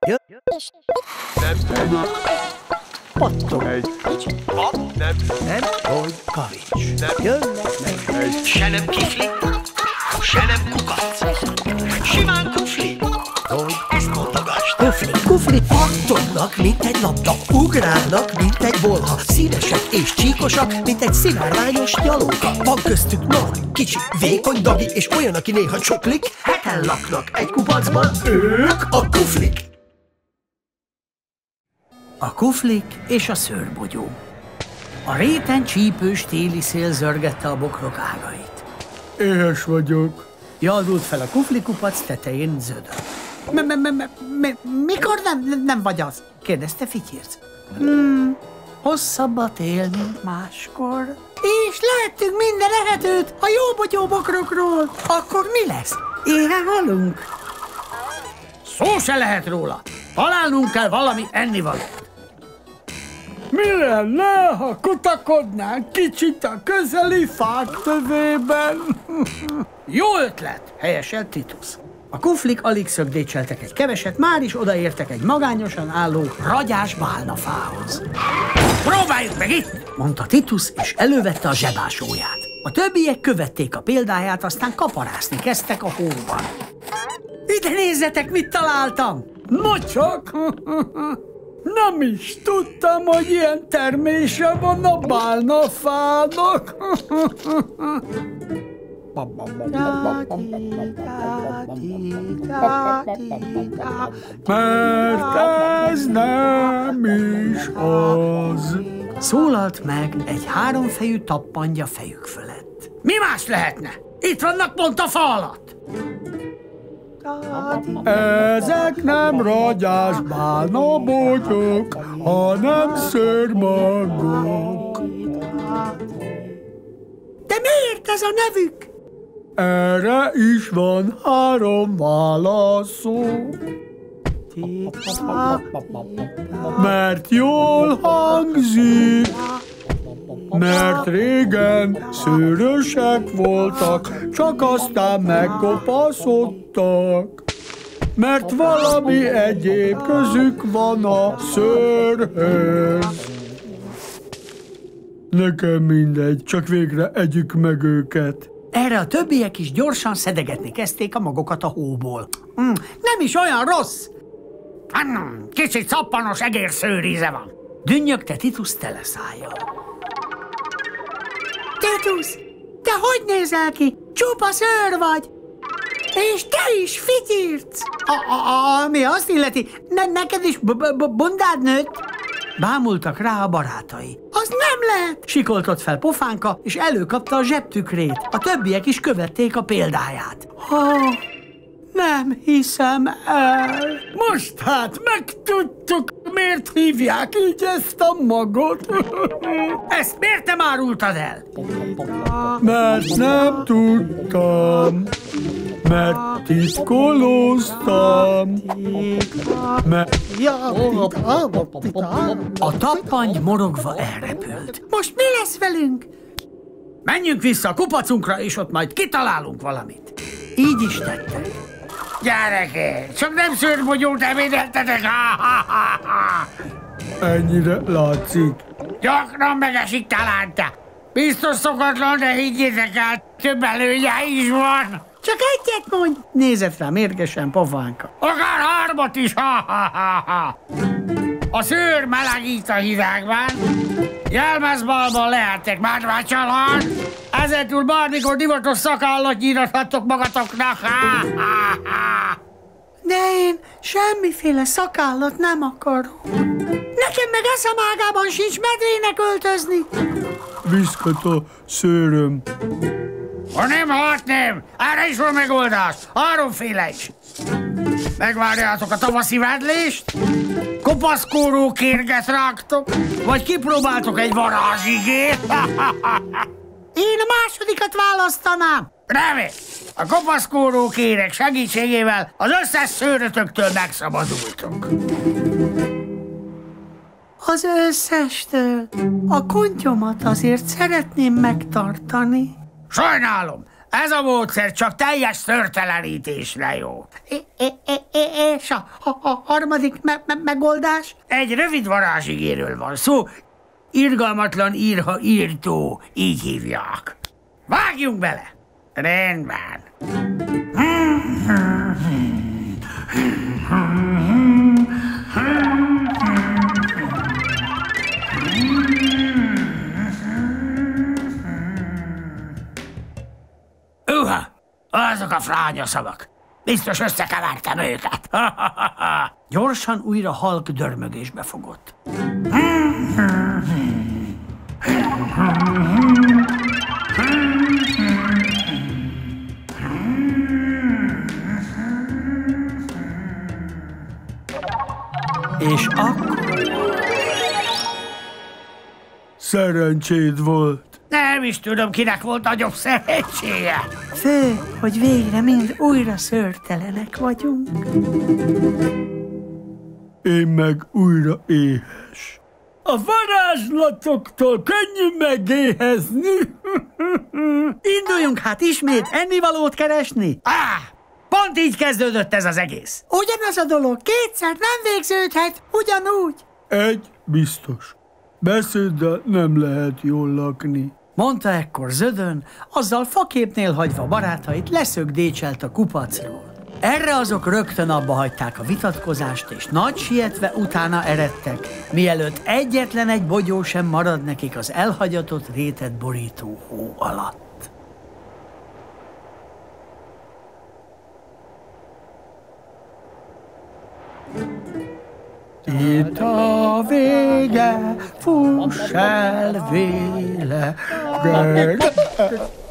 Pattog. Nem, hogy kavics. Jönnek meg. Se nem kifli, se nem kukac. Simán kufli, ezt mondogasd. Kufli, pattognak, mint egy labda. Ugrálnak, mint egy bolha. Színesek és csíkosak, mint egy szivárványos nyalóka. Van köztük nagy, kicsi, vékony dagi, és olyan, aki néha csoklik. Heten laknak egy kupacban, ők a kuflik. A kuflik és a szőrbogyó. A réten csípős téli szél zörgette a bokrok ágait. Éhes vagyok. Jaldult fel a kuflikupac tetején Zöda. Mikor nem vagy az? Kérdezte Fityirc. Hosszabbat él, mint máskor. És lehettünk minden ehetőt a jóbogyó bokrokról. Akkor mi lesz? Éhen halunk? Szó se lehet róla. Találnunk kell valami ennivalót. Mi lenne, ha kutakodnánk kicsit a közeli fák tövében? Jó ötlet, helyeselt Titus. A kuflik alig szögdécseltek egy keveset, már is odaértek egy magányosan álló, ragyás bálnafához. Próbáljuk meg itt, mondta Titus, és elővette a zsebásóját. A többiek követték a példáját, aztán kaparászni kezdtek a hóban. Ide nézzetek, mit találtam! Nocsak! Nem is tudtam, hogy ilyen termése van a bálnafának. Mert ez nem is az. Szólalt meg egy háromfejű tappantja fejük fölött. Mi más lehetne? Itt vannak pont a fa alatt. Ezek nem ragyás bálnabogyók, hanem szőrmagok. De miért ez a nevük? Erre is van 3 válaszom. Mert jól hangzik, mert régen szőrösek voltak, csak aztán megkopaszodtak. Mert valami egyéb közük van a szőrhöz. Nekem mindegy, csak végre együk meg őket. Erre a többiek is gyorsan szedegetni kezdték a magokat a hóból. Nem is olyan rossz! Kicsit szappanos egérszőríze van. Dünnyögte Titus teleszájjal. Titus, te hogy nézel ki? Csupa szőr vagy! És te is, Fityirc! Mi azt illeti, neked is bundád nőtt? Bámultak rá a barátai. Az nem lehet! Sikoltott fel Pofánka, és előkapta a zsebtükrét. A többiek is követték a példáját. Nem hiszem el. Most hát megtudtuk, miért hívják így ezt a magot. Ezt miért nem árultad el? Mert nem tudtam. Mert titkolóztam. A tappangy morogva elrepült. Most mi lesz velünk? Menjünk vissza a kupacunkra, és ott majd kitalálunk valamit. Így is tettek. Gyerekek, csak nem szőrbogyót ebédeltetek! Ennyire látszik. Gyakran megesik talán te. Biztos szokatlan, de higgyétek el, több előnye is van. Csak egyet mondj! Nézett rá mérgesen Pofánka. Akár 3 is! A szőr melegít a hidegben. Jelmezbalban lehettek márvácsalan. Ezentúl bármikor divatos szakállat nyírathattok magatoknak. De én semmiféle szakállat nem akarok. Nekem meg eszemágában sincs medrének öltözni. Viszket a szőröm. Ha nem, nem. Erre is van megoldás. 3-féle is. Megvárjátok a tavaszi vedlést? Kopaszkóró kérget rágtok? Vagy kipróbáltok egy varázsigét? Én a másodikat választanám. Remény! A kopaszkóró kérek segítségével az összes szőrötöktől megszabadultok. Az összestől? A kontyomat azért szeretném megtartani. Sajnálom, Ez a módszer csak teljes szőrtelenítésre jó. És a harmadik megoldás? Egy rövid varázsigéről van szó. Irgalmatlan írha írtó, így hívják. Vágjunk bele! Rendben. Azok a fránya szavak. Biztos összekevertem őket. Gyorsan újra halk dörmögésbe fogott. És akkor... Szerencséd volt. Nem is tudom, kinek volt nagyobb szerencséje. Fő, hogy végre mind újra szőrtelenek vagyunk. Én meg újra éhes. A varázslatoktól könnyű megéhezni. Induljunk hát ismét ennivalót keresni. Pont így kezdődött ez az egész. Ugyanaz a dolog, kétszer nem végződhet, ugyanúgy. Egy biztos. Beszéddel nem lehet jól lakni. Mondta ekkor Zödön, azzal faképnél hagyva barátait leszögdécselt a kupacról. Erre azok rögtön abba hagyták a vitatkozást, és nagy sietve utána eredtek, mielőtt egyetlen egy bogyó sem marad nekik az elhagyatott rétet borító hó alatt. Itt a vége, fuss el véle.